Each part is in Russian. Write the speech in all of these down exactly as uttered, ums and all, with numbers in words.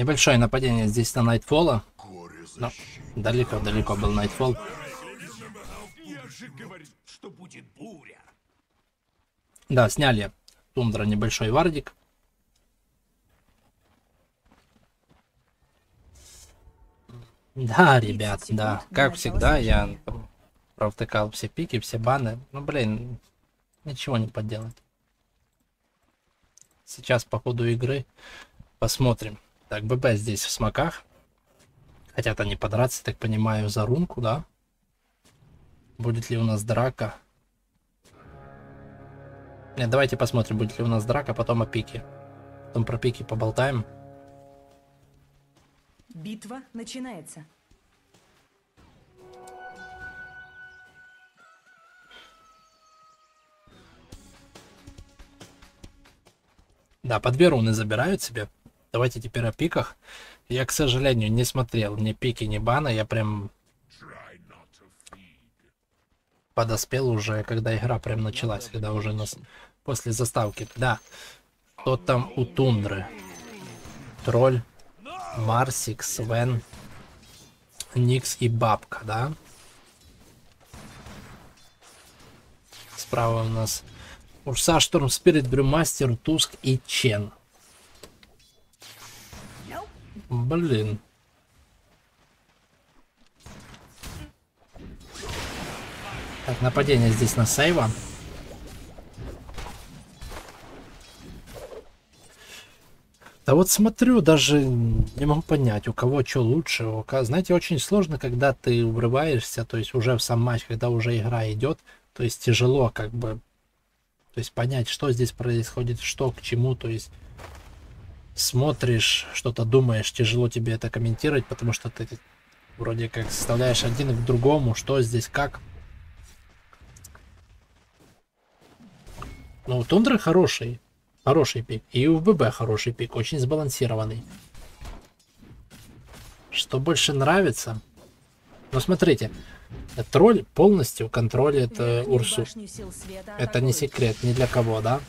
Небольшое нападение здесь на Найтфолла. Но далеко-далеко был Найтфолл. Я же говорил, что будет буря. Да, сняли Тундра небольшой вардик. Да, ребят, да. Как всегда, я там провтыкал все пики, все баны. Ну, блин, ничего не поделать. Сейчас по ходу игры посмотрим. Так, ББ здесь в смоках. Хотят они подраться, так понимаю, за рунку, да? Будет ли у нас драка? Нет, давайте посмотрим, будет ли у нас драка, потом о пике. Потом про пики поболтаем. Битва начинается. Да, по две руны забирают себе. Давайте теперь о пиках. Я, к сожалению, не смотрел ни пики, ни бана. Я прям подоспел уже, когда игра прям началась, когда уже нас после заставки. Да, кто там у Тундры? Тролль, Марсик, Свен, Никс и Бабка, да? Справа у нас Урса, Шторм, Спирит, Брюмастер, Туск и Чен. Блин. Так, нападение здесь на сейва. Да вот смотрю, даже не могу понять, у кого что лучше. У кого... Знаете, очень сложно, когда ты врываешься, то есть уже в сам матч, когда уже игра идет, то есть тяжело как бы, то есть понять, что здесь происходит, что к чему, то есть смотришь, что-то думаешь, тяжело тебе это комментировать, потому что ты вроде как составляешь один к другому, что здесь как. Ну, у Тундры хороший, хороший пик, и у ББ хороший пик, очень сбалансированный. Что больше нравится? Ну, смотрите, тролль полностью контролит э, Урсу. Это не секрет ни для кого, да?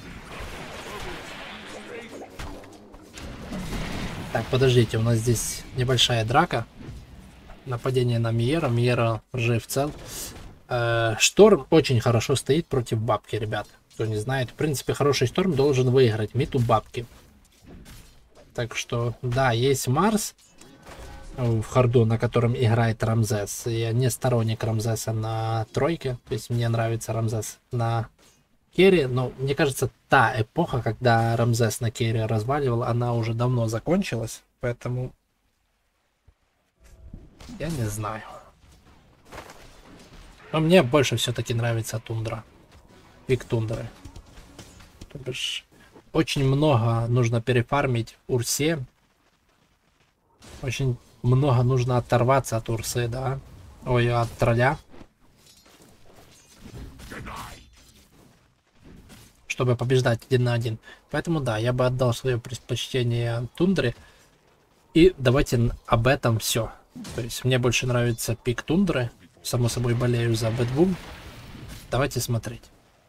Так, подождите, у нас здесь небольшая драка. Нападение на Миера. Миера жив цел. Э, Шторм очень хорошо стоит против Бабки, ребят. Кто не знает, в принципе, хороший Шторм должен выиграть мид у Бабки. Так что, да, есть Марс в харду, на котором играет Рамзес. Я не сторонник Рамзеса на тройке. То есть мне нравится Рамзес на керри. Но мне кажется, та эпоха, когда Рамзес на керри разваливал, она уже давно закончилась. Поэтому я не знаю. Но мне больше все-таки нравится Тундра. Пик Тундры. То бишь, очень много нужно перефармить Урсе. Очень много нужно оторваться от Урсы, да. Ой, от тролля. Чтобы побеждать один на один. Поэтому да, я бы отдал свое предпочтение Тундре. И давайте об этом все. То есть мне больше нравится пик Тундры. Само собой болею за Бэтбум. Давайте смотреть.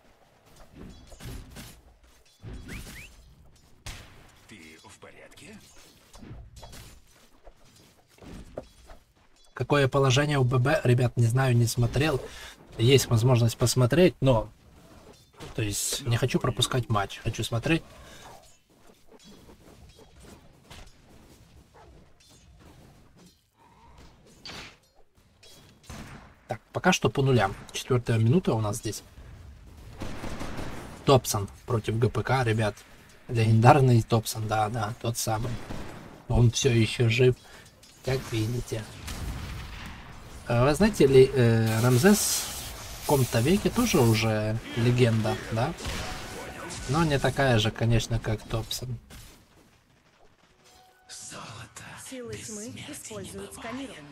Какое положение у ББ, ребят, не знаю, не смотрел. Есть возможность посмотреть, но... То есть не хочу пропускать матч. Хочу смотреть. Так, пока что по нулям. Четвертая минута у нас здесь. Топсон против ГПК, ребят. Легендарный Топсон, да, да, тот самый. Он все еще жив, как видите. Вы знаете ли, э, Рамзес в каком-то веке тоже уже легенда, да? Но не такая же, конечно, как Топсон. Силы тьмы используют сканирование.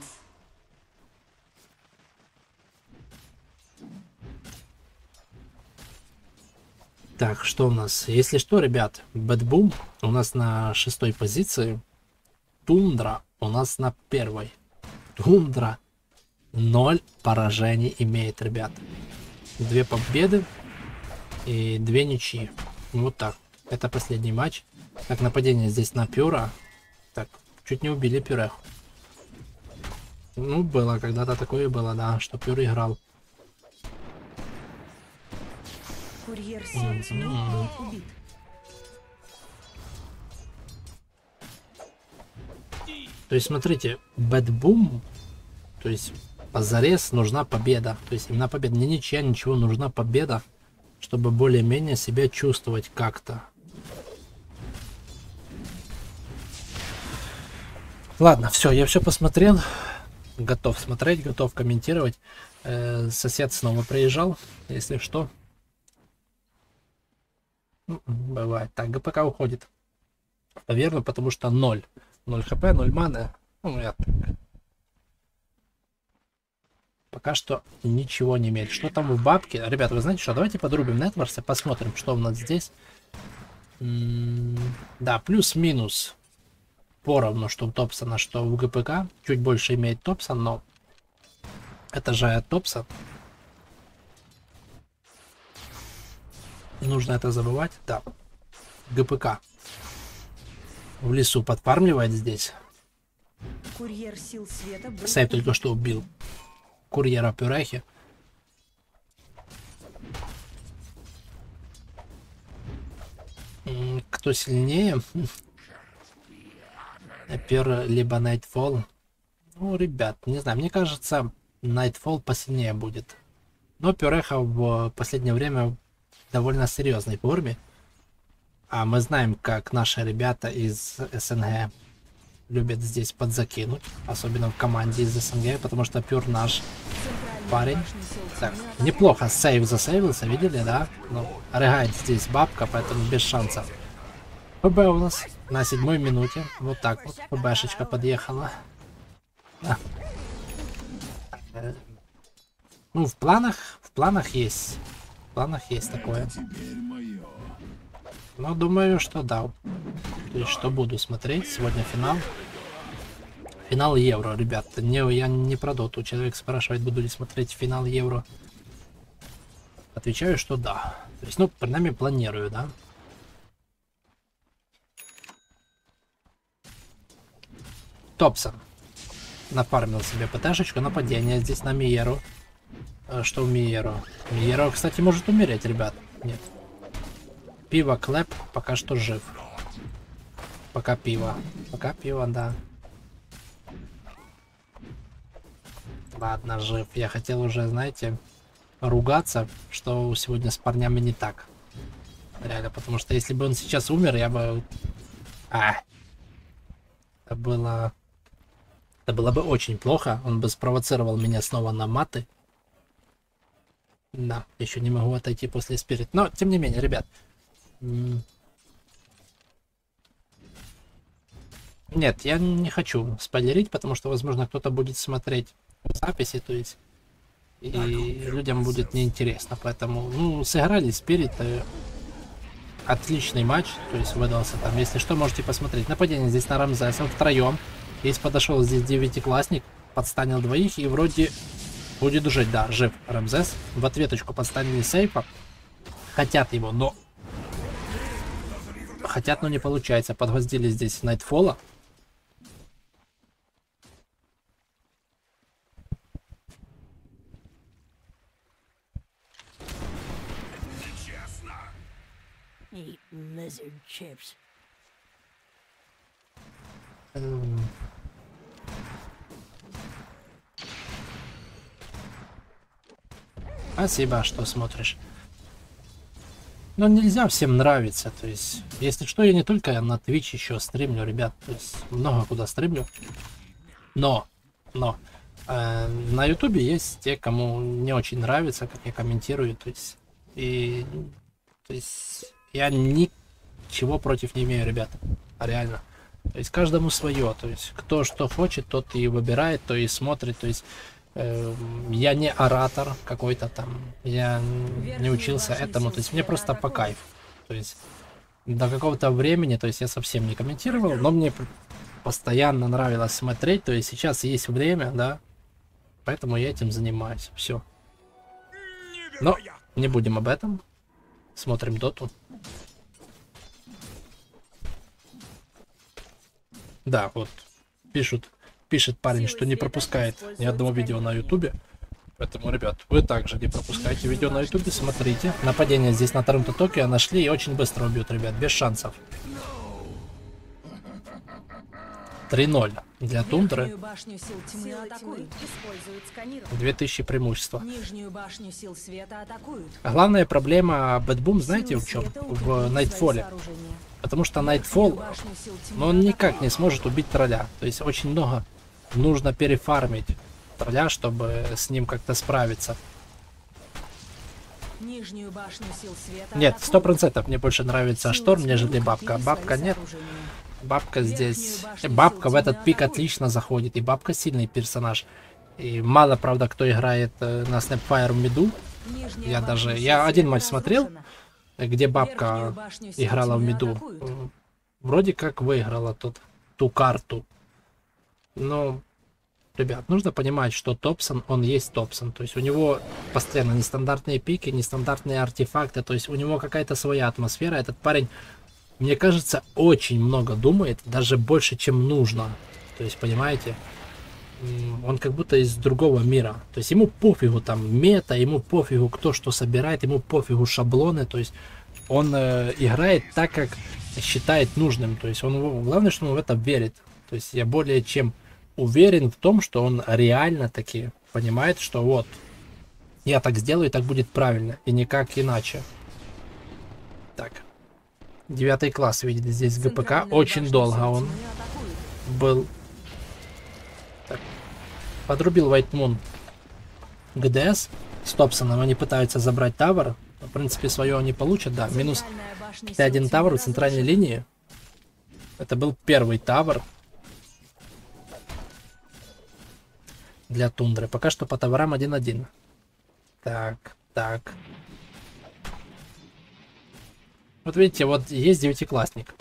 Так, что у нас? Если что, ребят, Бэтбум у нас на шестой позиции. Тундра у нас на первой. Тундра ноль поражений имеет, ребят. Две победы и две ничьи. Вот так. Это последний матч. Так, нападение здесь на Пюра. Так, чуть не убили Пюреху. Ну, было, когда-то такое было, да, что Пюр играл. Курьер сил тьмы был убит. То есть, смотрите, Бэтбум, то есть, позарез нужна победа. То есть, именно победа, не ничья, ничего, нужна победа, чтобы более-менее себя чувствовать как-то. Ладно, все, я все посмотрел. Готов смотреть, готов комментировать. Э, сосед снова приезжал, если что. Ну, бывает. Так, ГПК уходит. Наверное, потому что ноль. ноль хп, ноль маны. Ну, я так. Пока что ничего не имеет. Что там в бабке? Ребята, вы знаете что? Давайте подрубим Нетворса, посмотрим, что у нас здесь. М-м- да, плюс-минус. Поровну, что у Топсона, что в ГПК. Чуть больше имеет Топсон, но это же Топсон. Не нужно это забывать. Да. ГПК в лесу подфармливает здесь. Курьер сил света был Сейв только что убил курьера Пюрехи. М, Кто сильнее? Пюр либо Nightfall. Ну, ребят, не знаю, мне кажется, Nightfall посильнее будет. Но Пюреха в последнее время довольно серьезной форме. А мы знаем, как наши ребята из СНГ любят здесь подзакинуть. Особенно в команде из СНГ, потому что Пюр наш парень. Так, неплохо сейв засейвился, видели, да? Ну, рыгает здесь бабка, поэтому без шансов. ПБ у нас на седьмой минуте. Вот так вот ПБшечка подъехала. Да. Ну, в планах, в планах есть. В планах есть такое. Но думаю, что да. То есть, что буду смотреть. Сегодня финал. Финал Евро, ребят. Не, я не про доту. Человек спрашивает, буду ли смотреть финал Евро. Отвечаю, что да. То есть, ну, принаймні, планирую, да. Топсон нафармил себе ПТшечку. Нападение здесь на Миеру. Что в Миеру? Миеру, кстати, может умереть, ребят. Нет. Пиво Клэп пока что жив. Пока пиво. Пока пиво, да. Ладно, жив. Я хотел уже, знаете, ругаться, что сегодня с парнями не так. Реально, потому что если бы он сейчас умер, я бы... А! Это было... Это было бы очень плохо. Он бы спровоцировал меня снова на маты. Да, еще не могу отойти после спирит. Но, тем не менее, ребят. Нет, я не хочу спойлерить, потому что, возможно, кто-то будет смотреть записи, то есть... И людям будет неинтересно. Поэтому, ну, сыграли спирит. Отличный матч, то есть выдался там. Если что, можете посмотреть. Нападение здесь на Рамзеса втроем. Здесь подошел здесь девятиклассник, подстанил двоих и вроде будет жить. Да, жив Рамзес. В ответочку подстанили сейфа. Хотят его, но... Хотят, но не получается. Подгвоздили здесь Найтфола. Eat lizard chips. Эм. Спасибо, что смотришь. Но нельзя всем нравиться, то есть, если что, я не только на Twitch еще стримлю, ребят, то есть, много куда стримлю. Но, но, э, на YouTube есть те, кому не очень нравится, как я комментирую, то есть, и, то есть, я ничего против не имею, ребята, реально. То есть, каждому свое, то есть, кто что хочет, тот и выбирает, то и смотрит, то есть, э, я не оратор какой-то там, я не учился этому, то есть, мне просто по кайфу, то есть, до какого-то времени, то есть, я совсем не комментировал, но мне постоянно нравилось смотреть, то есть, сейчас есть время, да, поэтому я этим занимаюсь, все. Но не будем об этом, смотрим доту. Да, вот, пишут, пишет парень, что не пропускает ни одного видео на ютубе. Поэтому, ребят, вы также не пропускайте видео на ютубе, смотрите. Нападение здесь на Торонто Токио нашли и очень быстро убьют, ребят, без шансов. три ноль для Тундры. Верхнюю башню сил тьмы атакуют. Используют сканирование. две тысячи преимущества. Нижнюю башню сил света атакуют. Главная проблема Bad Boom, знаете, в чем? Силы света В укрепляют свои Nightfall. сооружения. Потому что Верхнюю Nightfall, башню сил тьмы но он никак атакуют. не сможет убить тролля. То есть очень много нужно перефармить тролля, чтобы с ним как-то справиться. Нижнюю башню сил света Нет, атакуют. сто процентов мне больше нравится Силы Шторм, тьмы нежели укрепили Бабка. свои Бабка нет. сооружения. Бабка здесь... Верхнюю башню Бабка сил в этот тьмы пик атакуют. отлично заходит. И Бабка сильный персонаж. И мало, правда, кто играет э, на Snapfire в миду. Нижняя Я башня даже... сил Я один света матч смотрел, разрушена. где Верхнюю Бабка башню сил играла в тьмы миду. атакуют. М, Вроде как выиграла тут ту карту. Но, ребят, нужно понимать, что Топсон, он есть Топсон. То есть у него постоянно нестандартные пики, нестандартные артефакты. То есть у него какая-то своя атмосфера. Этот парень, мне кажется, очень много думает, даже больше, чем нужно. То есть, понимаете, м, он как будто из другого мира. То есть ему пофигу там мета, ему пофигу кто что собирает, ему пофигу шаблоны. То есть он э, играет так, как считает нужным. То есть он, главное, что он в это верит. То есть я более чем уверен в том, что он реально таки понимает, что вот я так сделаю, и так будет правильно, и никак иначе. Так. Девятый класс видит здесь ГПК. Центральную Очень башню долго сил он тьмы атакуют. был. Так. Подрубил White Moon ГДС с Топсоном. Они пытаются забрать тавер. В принципе, свое они получат, да. Минус Центральная башня сил Т один тьмы тавер в центральной разрушена. линии. Это был первый тавер для Тундры. Пока что по таврам один один. Так, так. Вот видите, вот есть девятиклассник.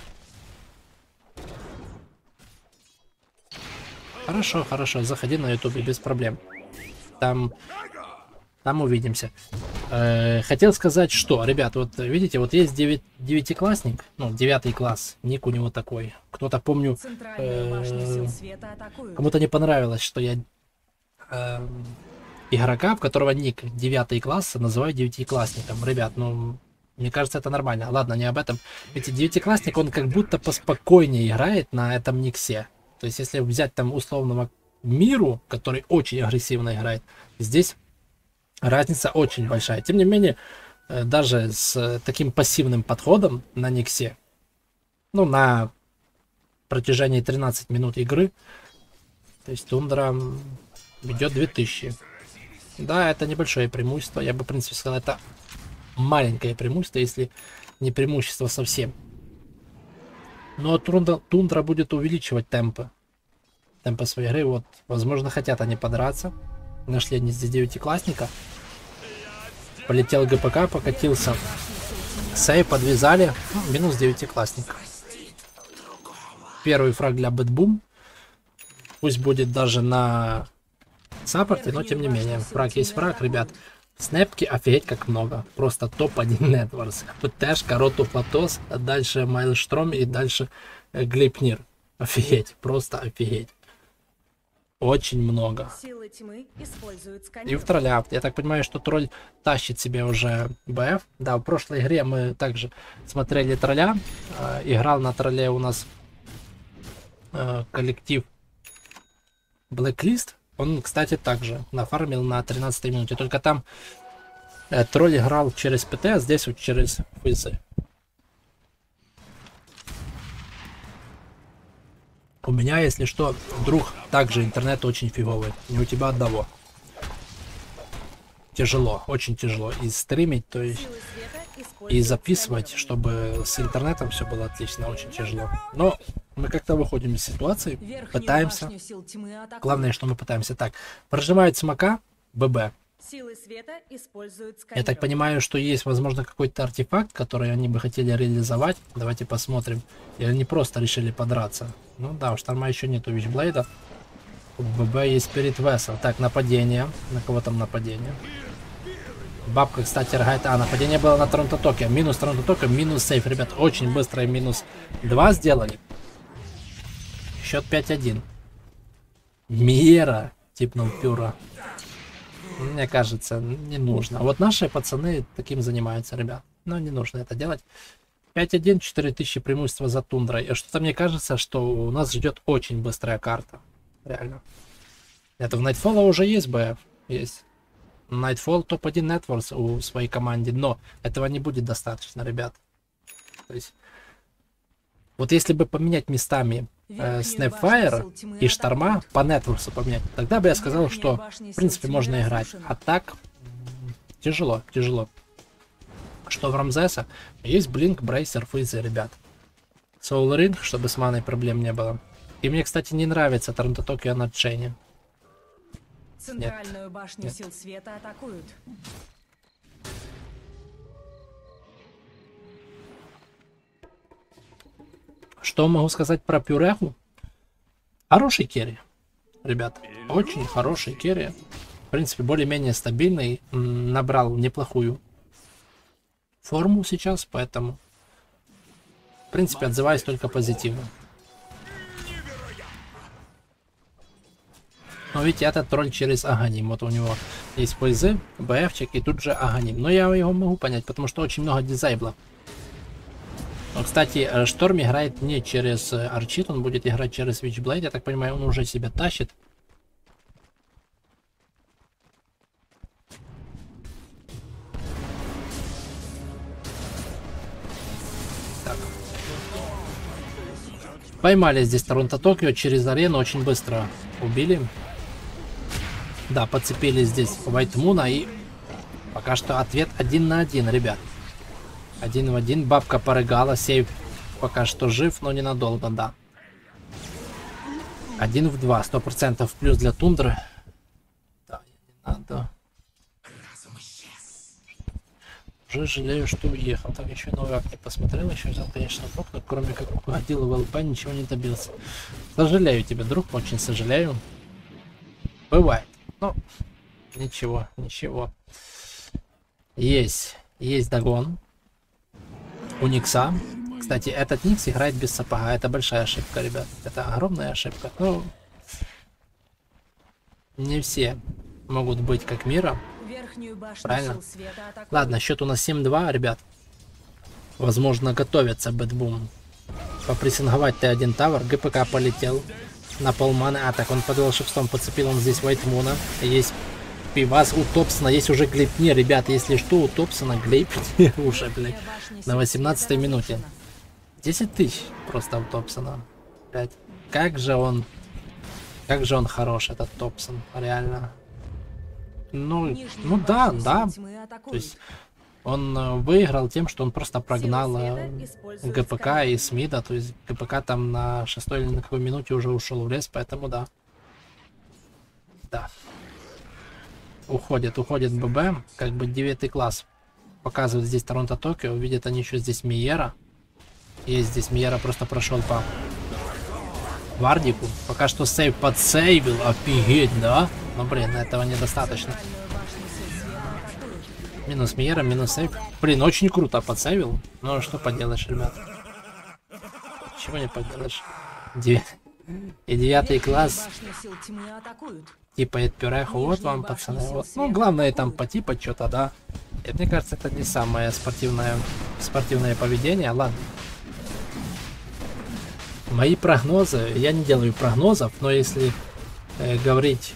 Хорошо, хорошо, заходи на ютубе без проблем. Там, там увидимся. Э, хотел сказать, что, ребят, вот видите, вот есть девять, девятиклассник, ну, девятый класс, ник у него такой. Кто-то, помню, Центральную башню э, сил света атакуют. кому-то не понравилось, что я э, игрока, у которого ник девятый класс, называю девятиклассником. Ребят, ну, мне кажется, это нормально. Ладно, не об этом. Ведь девятиклассник, он как будто поспокойнее играет на этом никсе. То есть, если взять там условного Миру, который очень агрессивно играет, здесь разница очень большая. Тем не менее, э, даже с таким пассивным подходом на никсе, ну, на протяжении тринадцати минут игры, то есть Тундра ведет две тысячи. Да, это небольшое преимущество. Я бы, в принципе, сказал, это маленькое преимущество, если не преимущество совсем. Но Тундра, Тундра будет увеличивать темпы. Темпы своей игры. Вот, возможно, хотят они подраться. Нашли они здесь девятиклассника. Полетел ГПК, покатился. Сейв подвязали. Ну, минус девятиклассник. Первый фраг для Бэтбум. Пусть будет даже на саппорте, но тем не менее. Фраг есть фраг, ребят. Снэпки офигеть как много. Просто топ один Нетворс. ПТшка, Роту Платос, а дальше Майлштром и дальше э, Глейпнир. Офигеть, просто офигеть. Очень много. Силы тьмы используют И в сканирование. тролля. Я так понимаю, что тролль тащит себе уже БФ. Да, в прошлой игре мы также смотрели тролля. Э, играл на тролле у нас э, коллектив Blacklist. Он, кстати, также нафармил на тринадцатой минуте. Только там э, тролль играл через ПТ, а здесь вот через физы. У меня, если что, друг, также интернет очень фиговый. Не у тебя одного. Тяжело, очень тяжело. И стримить, то есть, Силы света и используют записывать, сканирование. чтобы с интернетом все было отлично, очень тяжело. Но мы как-то выходим из ситуации, Верхнюю пытаемся. башню сил тьмы атакуют. Главное, что мы пытаемся. Так, прожимают смока, ББ. Силы света используют Я сканирование. так понимаю, что есть, возможно, какой-то артефакт, который они бы хотели реализовать. Давайте посмотрим. Или они просто решили подраться. Ну да, у Шторма еще нету Вичблейда. У ББ есть Spirit Vessel. Так, нападение. На кого там нападение? Бабка, кстати, рогает. А, нападение было на Торонто Токио. Минус Торонто Токио, минус сейф. Ребят, очень быстро минус два сделали. Счет пять один. Миера, типнул Пюра. Мне кажется, не нужно. Вот наши пацаны таким занимаются, ребят. Но не нужно это делать. пять один, четыре тысячи преимущества за тундрой. И что-то мне кажется, что у нас ждет очень быстрая карта. Реально. Это в Nightfall уже есть БФ. Есть. Nightfall топ один Networks у своей команде. Но этого не будет достаточно, ребят. То есть... Вот если бы поменять местами э, Snapfire и Шторма по Networks поменять, тогда бы я сказал, что в принципе можно играть. А так тяжело, тяжело. Что в Рамзеса есть Блинк, Брейсер, Физы, ребят. Soul Ring, чтобы с маной проблем не было. И мне, кстати, не нравится Торонто Токио на Дженни. Центральную башню сил света атакуют. Что могу сказать про Пюреху? Хороший керри, ребят. Очень хороший керри. В принципе, более-менее стабильный. Набрал неплохую форму сейчас, поэтому... В принципе, отзываюсь только позитивно. Но видите, этот тролль через Аганим. Вот у него есть пользы, БФчик и тут же Аганим. Но я его могу понять, потому что очень много дизайблов. Но, кстати, Шторм играет не через Арчит, он будет играть через Witchblade. Я так понимаю, он уже себя тащит. Так. Поймали здесь Торонто Токио через арену, очень быстро убили. Да, подцепили здесь Вайтмуна и пока что ответ один на один, ребят. Один в один. Бабка порыгала. Сейв пока что жив, но ненадолго, да. Один в два. Сто процентов плюс для тундры. Да, не надо. Уже жалею, что уехал. Так, еще новый акт не посмотрел. Еще взял, конечно, топ, но кроме как угодил в ЛП, ничего не добился. Сожалею тебя, друг. Очень сожалею. Бывает. Ну, ничего, ничего. Есть. Есть догон. У Никса. Кстати, этот Никс играет без сапога. Это большая ошибка, ребят. Это огромная ошибка. Ну, не все могут быть как Мира. Правильно? Ладно, счет у нас семь-два, ребят. Возможно, готовится Бэтбум. Попрессинговать Т один Тавер. ГПК полетел на полманы. А, так он под волшебством подцепил он здесь Вайтмуна. Есть Пивас у Топсона, есть уже Глейпнир, ребят, если что, у Топсона Глейпнир уже, блядь, на восемнадцатой минуте. десять тысяч просто у Топсона. Блядь. Как же он, как же он хорош, этот Топсон, реально. Ну, ну да, да. То есть он э, выиграл тем, что он просто прогнал э, ГПК и Смида, то есть ГПК там на шестой или на какой минуте уже ушел в лес, поэтому да. Да. Уходит, уходит ББ, как бы девятый класс. Показывает здесь Торонто Токио, видят они еще здесь Миера. Есть здесь Миера, просто прошел по Вардику. Пока что сейв подсейвил, офигеть, да? Но блин, этого недостаточно. Минус Миера, минус сейв. Блин, очень круто подсейвил. Ну что поделаешь, ребят. Чего не поделаешь. Девять. И девятый класс. Типает Пюреху, вот вам, пацаны. Вот. Ну, главное там потипать что-то, да. И мне кажется, это не самое спортивное, спортивное поведение. Ладно. Мои прогнозы, я не делаю прогнозов, но если э, говорить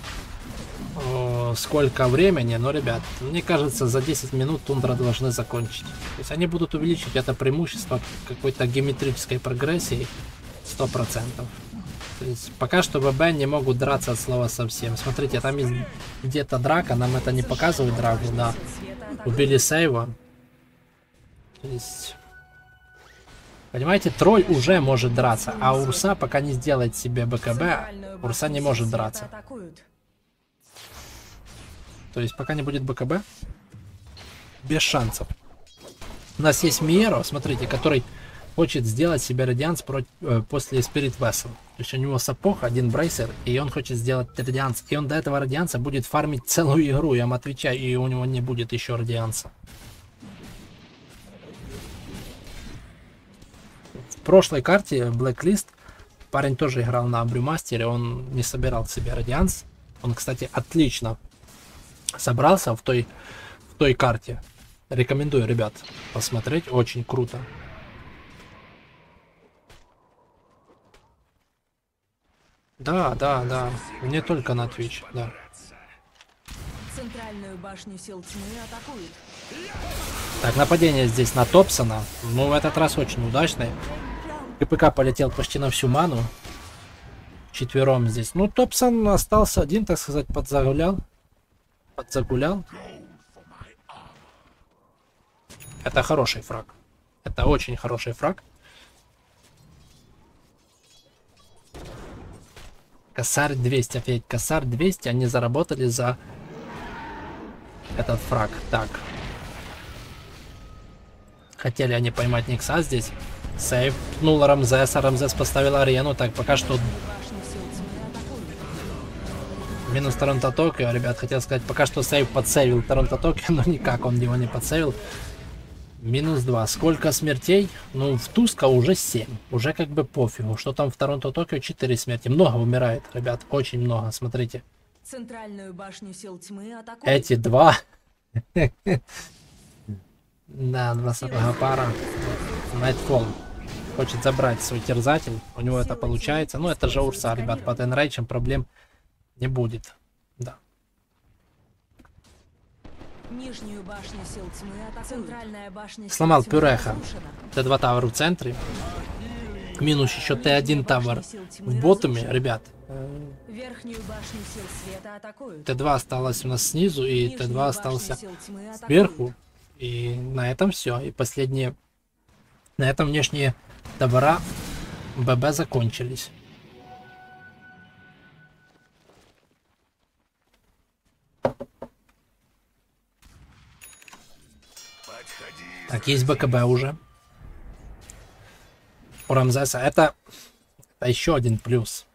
о, сколько времени, ну, ребят, мне кажется, за десять минут тундра должны закончить. То есть они будут увеличить это преимущество какой-то геометрической прогрессии сто процентов. То есть пока что ВБ не могут драться от слова совсем. Смотрите, там есть где-то драка, нам это не показывает драку, да. Убили сейва. То есть... Понимаете, тролль уже может драться, а Урса пока не сделает себе БКБ, Урса не может драться. То есть пока не будет БКБ, без шансов. У нас есть Миеро, смотрите, который хочет сделать себе радианс против, э, после Spirit Vessel. То есть у него сапог, один брейсер, и он хочет сделать радианс. И он до этого радианса будет фармить целую игру, я вам отвечаю, и у него не будет еще радианса. В прошлой карте Blacklist Парень тоже играл на Брюмастере, он не собирал себе радианс. Он, кстати, отлично собрался в той, в той карте. Рекомендую, ребят, посмотреть. Очень круто. Да, да, да. Не только на Twitch, да. Центральную башню сил тьмы атакуют. Так, нападение здесь на Топсона. Ну, в этот раз очень удачный. КПК полетел почти на всю ману. Четвером здесь. Ну, Топсон остался один, так сказать, подзагулял. Подзагулял. Это хороший фраг. Это очень хороший фраг. Косарь двести, офигеть, косарь двести, они заработали за этот фраг. Так. Хотели они поймать Никса здесь. Сейв. Пнул Рамзеса, Рамзес поставил арену. Так, пока что... Минус Торонто Токио, ребят, хотел сказать, пока что сейв подсейвил Торонто Токио, но никак он его не подсейвил. Минус два. Сколько смертей? Ну, в Туска уже семь. Уже как бы пофигу. Что там в Торонто Токио? четыре смерти. Много умирает, ребят. Очень много. Смотрите. Центральную башню сил тьмы атакуют. Эти два. Да, два сапога пара. Nightfall хочет забрать свой терзатель. У него это получается. Ну, это же Урса, ребят. По тенрейчам проблем не будет. Да. Нижнюю башню сил тьмы атакуют. Центральная башня сил Сломал тьмы Пюреха. разрушена. Т два тавер в центре. Минус еще Т один тавер в ботуме, ребят. Верхнюю башню сил света атакуют. Т два осталось у нас снизу, и Т два остался сверху. И на этом все. И последние... На этом внешние табора ББ закончились. Так, есть БКБ уже. У Рамзеса. Это, это еще один плюс.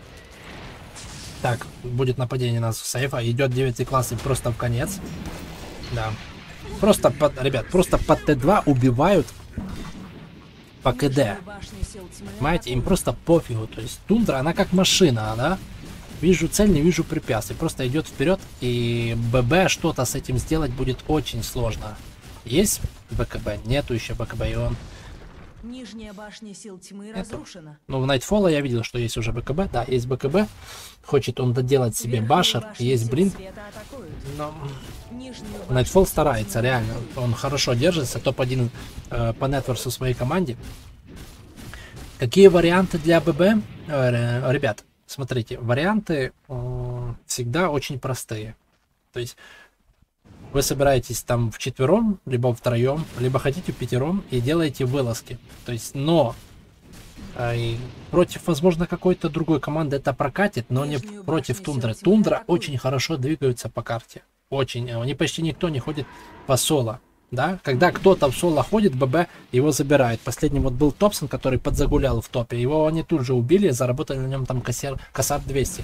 Так, будет нападение на сейфа. Идет девятый класс и просто в конец. Да. Просто, под, ребят, просто под Т два убивают по КД. Понимаете, им просто пофигу. То есть тундра, она как машина, да? Вижу цель, не вижу препятствий. Просто идет вперед, и ББ что-то с этим сделать будет очень сложно. Есть БКБ? Нету еще БКБ, и он... Нижняя башня сил тьмы Нету. разрушена. Ну, в Nightfall я видел, что есть уже БКБ. Да, есть БКБ. Хочет он доделать себе башер. Есть блин. Но... Nightfall старается, реально. Он хорошо держится. топ один э, по нетворсу своей команде. Какие варианты для ББ? Э, ребят, смотрите. Варианты э, всегда очень простые. То есть... Вы собираетесь там вчетвером, либо втроем, либо хотите пятером и делаете вылазки. То есть, но э, против, возможно, какой-то другой команды это прокатит, но не против Тундры. Тундра очень хорошо двигаются по карте. Очень. Они почти никто не ходит по соло. Да? Когда кто-то в соло ходит, ББ его забирает. Последний вот был Топсон, который подзагулял в топе. Его они тут же убили, заработали на нем там косар, косар двести.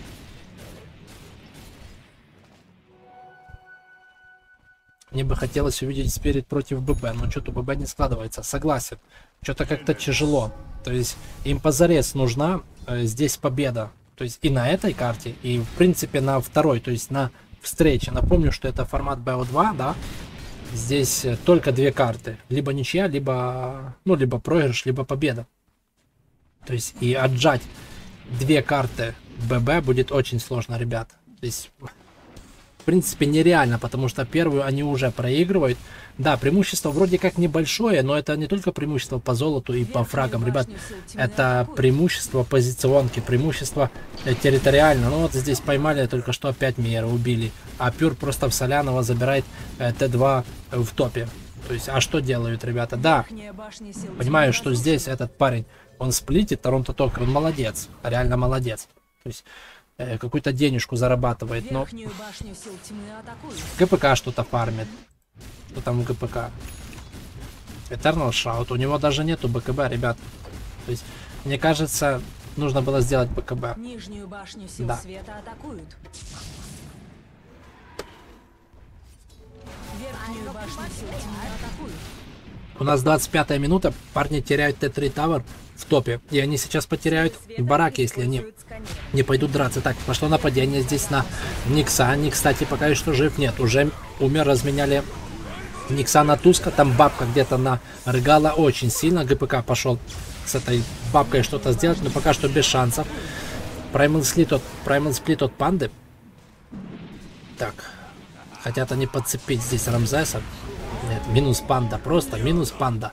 Мне бы хотелось увидеть Спирит против ББ, но что-то ББ не складывается. Согласен. Что-то как-то тяжело. То есть им позарез нужна э, здесь победа. То есть и на этой карте, и в принципе на второй, то есть на встрече. Напомню, что это формат бэ о два, да. Здесь э, только две карты. Либо ничья, либо, ну, либо проигрыш, либо победа. То есть и отжать две карты ББ будет очень сложно, ребят. То есть... В принципе, нереально, потому что первую они уже проигрывают. Да, преимущество вроде как небольшое, но это не только преимущество по золоту и по фрагам, ребят. Это преимущество позиционки, преимущество э, территориально. Ну вот здесь поймали только что опять Мейера, убили. А Пюр просто в Солянова забирает э, Т два в топе. То есть, а что делают ребята? Да, понимаю, что здесь этот парень, он сплитит Торонто Токио, он молодец, реально молодец. То есть... какую-то денежку зарабатывает, но ГПК что-то фармит. Что там в ГПК? Eternal Shout. У него даже нету БКБ, ребят. То есть, мне кажется, нужно было сделать БКБ. Нижнюю башню сил да. света атакуют. Верхнюю башню сил тьмы атакуют. У нас двадцать пятая минута, парни теряют Т три Tower в топе. И они сейчас потеряют бараки, если они не пойдут драться. Так, пошло нападение здесь на Никса. Ник, кстати, пока что жив. Нет, уже умер, разменяли Никса на Туска. Там бабка где-то на рыгала очень сильно. ГПК пошел с этой бабкой что-то сделать, но пока что без шансов. Primal Split от, Primal Split от панды. Так, хотят они подцепить здесь Рамзеса. Нет, минус панда, просто минус панда.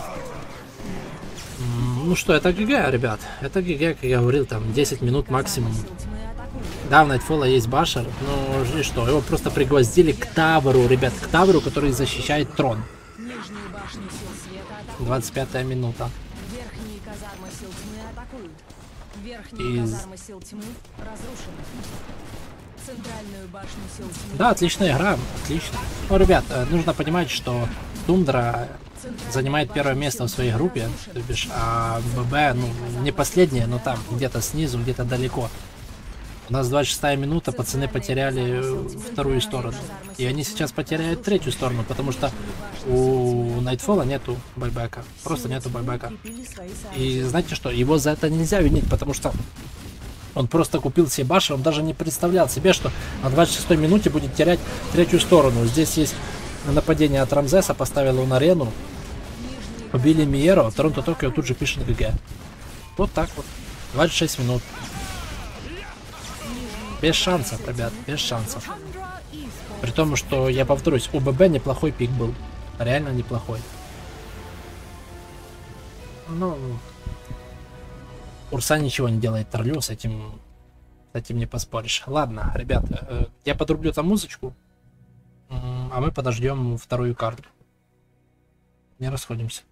Ну что, это ГГ, ребят. Это ГГ, как я говорил, там десять минут максимум. Да, в Найтфолла есть башер, ну и что, его просто пригвоздили к Таверу, ребят, к Таверу, который защищает трон. двадцать пятая минута. И... Да, отличная игра, отлично. Ну, ребят, нужно понимать, что Тундра занимает первое место в своей группе, то бишь, а ББ, ну, не последнее, но там, где-то снизу, где-то далеко. У нас двадцать шестая минута, пацаны потеряли вторую сторону. И они сейчас потеряют третью сторону, потому что у Найтфолла нету байбека. Просто нету байбека. И знаете что, его за это нельзя винить, потому что он просто купил себе башер, он даже не представлял себе, что на двадцать шестой минуте будет терять третью сторону. Здесь есть нападение от Рамзеса, поставил его на арену. Убили Миеро, Торонто Токио тут же пишет ГГ. Вот так вот. двадцать шесть минут. Без шансов, ребят, без шансов. При том, что, я повторюсь, у ББ неплохой пик был. Реально неплохой. Ну... Урса ничего не делает Торлю, с этим, с этим не поспоришь. Ладно, ребят, э, я подрублю там музычку, э, а мы подождем вторую карту. Не расходимся.